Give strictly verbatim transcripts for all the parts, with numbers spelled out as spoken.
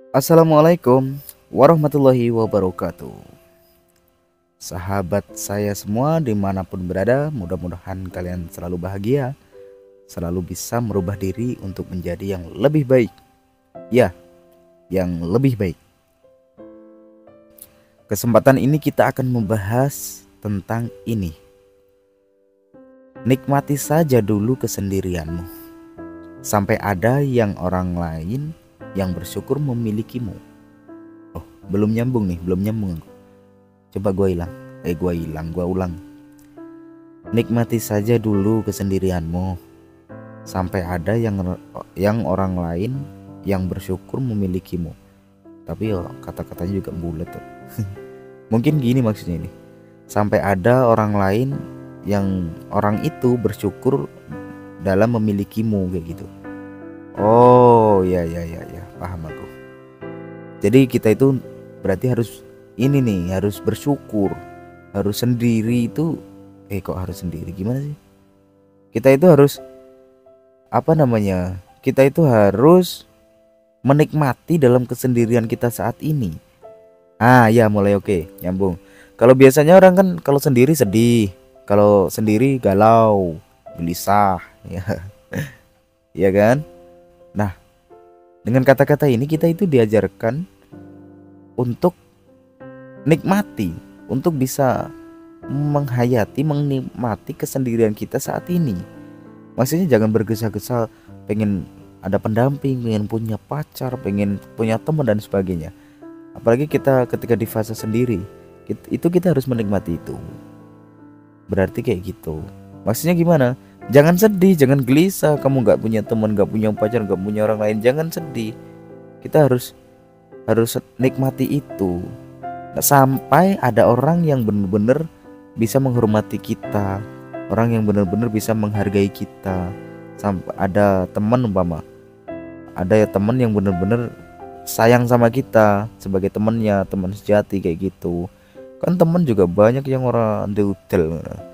Assalamualaikum warahmatullahi wabarakatuh. Sahabat saya semua dimanapun berada, mudah-mudahan kalian selalu bahagia, selalu bisa merubah diri untuk menjadi yang lebih baik. Ya, yang lebih baik. Kesempatan ini kita akan membahas tentang ini. Nikmati saja dulu kesendirianmu, sampai ada yang orang lain yang bersyukur memilikimu. Oh, belum nyambung nih, belum nyambung. Coba gue hilang, eh gue hilang, gue ulang. Nikmati saja dulu kesendirianmu, sampai ada yang yang orang lain yang bersyukur memilikimu. Tapi ya kata-katanya juga bulat tuh. Mungkin gini maksudnya ini. Sampai ada orang lain yang orang itu bersyukur dalam memilikimu kayak gitu. Oh ya ya ya ya, paham aku. Jadi kita itu berarti harus ini nih, harus bersyukur. Harus sendiri itu eh kok harus sendiri gimana sih? Kita itu harus apa namanya? Kita itu harus menikmati dalam kesendirian kita saat ini. Ah ya, mulai oke, nyambung. Kalau biasanya orang kan kalau sendiri sedih, kalau sendiri galau, gelisah, ya, ya kan? Nah, dengan kata-kata ini kita itu diajarkan untuk nikmati, untuk bisa menghayati, menikmati kesendirian kita saat ini. Maksudnya jangan bergesa-gesa pengen ada pendamping, pengen punya pacar, pengen punya teman dan sebagainya. Apalagi kita ketika di fase sendiri, itu kita harus menikmati itu. Berarti kayak gitu. Maksudnya gimana? Jangan sedih, jangan gelisah. Kamu nggak punya teman, nggak punya pacar, nggak punya orang lain. Jangan sedih. Kita harus harus nikmati itu. Nah, sampai ada orang yang benar-benar bisa menghormati kita, orang yang benar-benar bisa menghargai kita. Sampai ada teman umpama, ada ya teman yang benar-benar sayang sama kita sebagai temannya, teman sejati kayak gitu. Kan teman juga banyak yang orang deudel,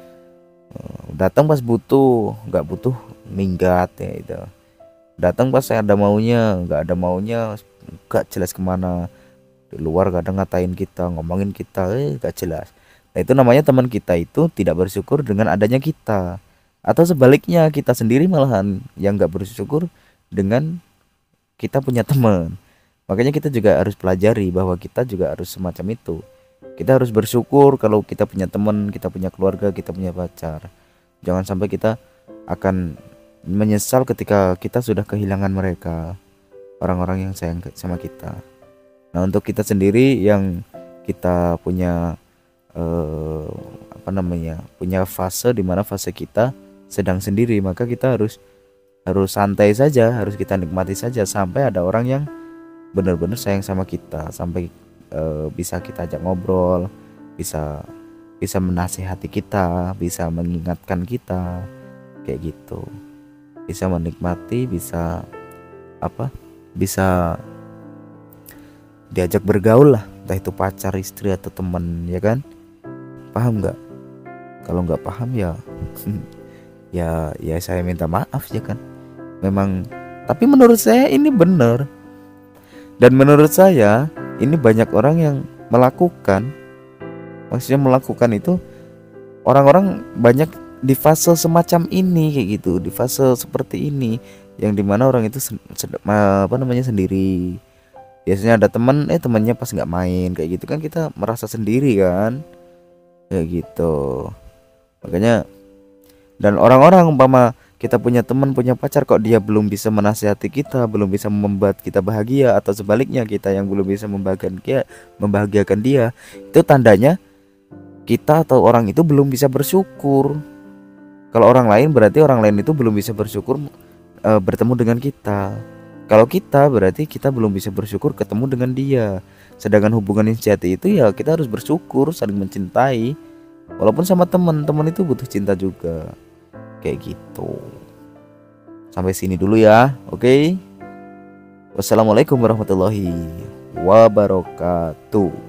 datang pas butuh, nggak butuh minggat ya itu. Datang pas saya ada maunya, nggak ada maunya, nggak jelas kemana. Di luar kadang ngatain kita, ngomongin kita, eh nggak jelas. Nah itu namanya teman kita itu tidak bersyukur dengan adanya kita. Atau sebaliknya kita sendiri malahan yang nggak bersyukur dengan kita punya teman. Makanya kita juga harus pelajari bahwa kita juga harus semacam itu. Kita harus bersyukur kalau kita punya teman, kita punya keluarga, kita punya pacar. Jangan sampai kita akan menyesal ketika kita sudah kehilangan mereka, orang-orang yang sayang sama kita. Nah untuk kita sendiri yang kita punya eh, apa namanya, punya fase di mana fase kita sedang sendiri, maka kita harus harus santai saja, harus kita nikmati saja sampai ada orang yang benar-benar sayang sama kita, sampai uh, bisa kita ajak ngobrol, bisa bisa menasihati kita, bisa mengingatkan kita kayak gitu, bisa menikmati, bisa apa, bisa diajak bergaul lah, entah itu pacar, istri atau teman, ya kan? Paham nggak? Kalau nggak paham ya ya ya saya minta maaf ya kan. Memang, tapi menurut saya ini benar. Dan menurut saya ini banyak orang yang melakukan, maksudnya melakukan itu orang-orang banyak di fase semacam ini kayak gitu, di fase seperti ini yang dimana orang itu sen- sed- apa namanya sendiri. Biasanya ada teman, eh temannya pas nggak main kayak gitu kan kita merasa sendiri kan, kayak gitu. Makanya dan orang-orang umpama kita punya teman, punya pacar kok dia belum bisa menasihati kita, belum bisa membuat kita bahagia, atau sebaliknya kita yang belum bisa membahagiakan dia, membahagiakan dia, itu tandanya kita atau orang itu belum bisa bersyukur. Kalau orang lain berarti orang lain itu belum bisa bersyukur e, bertemu dengan kita. Kalau kita berarti kita belum bisa bersyukur ketemu dengan dia. Sedangkan hubungan yang sejati itu ya kita harus bersyukur, saling mencintai. Walaupun sama teman, teman itu butuh cinta juga. Kayak gitu. Sampai sini dulu ya. Oke. Wassalamualaikum warahmatullahi wabarakatuh.